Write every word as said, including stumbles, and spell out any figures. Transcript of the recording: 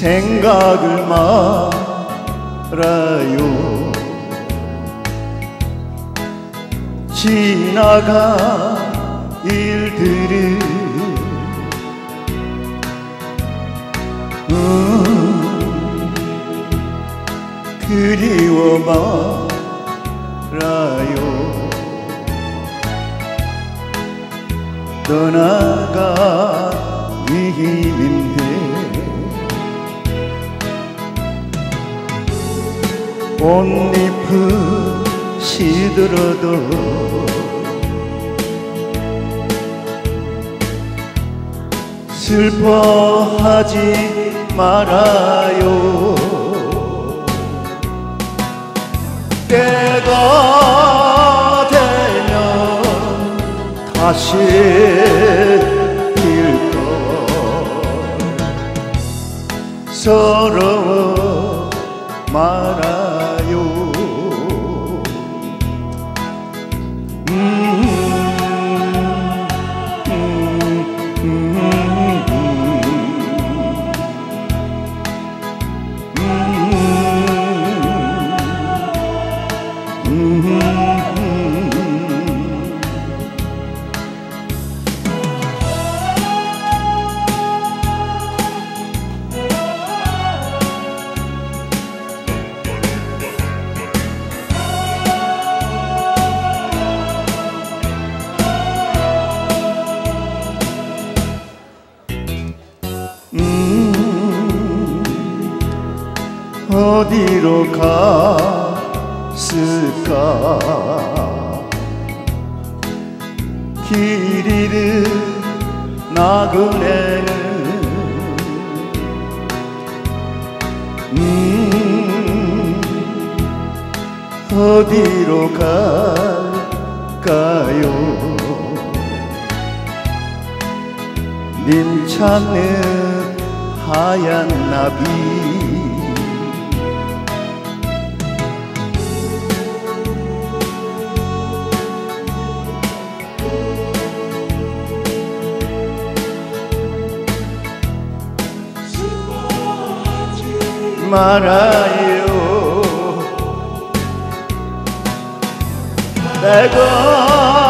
생각을 말아요. 지나간 일들을 음, 그리워 말아요. 떠나간 힘인데 꽃잎은 시들어도 슬퍼하지 말아요. 때가 되면 다시 필 걸 서러워 말아요. 음, 음, 음, 음, 음. 음, 어디로 갔을까? 길 잃은 나그네는 음, 어디로 갈까요? 님 찾는 하얀 나비 말아요. 내가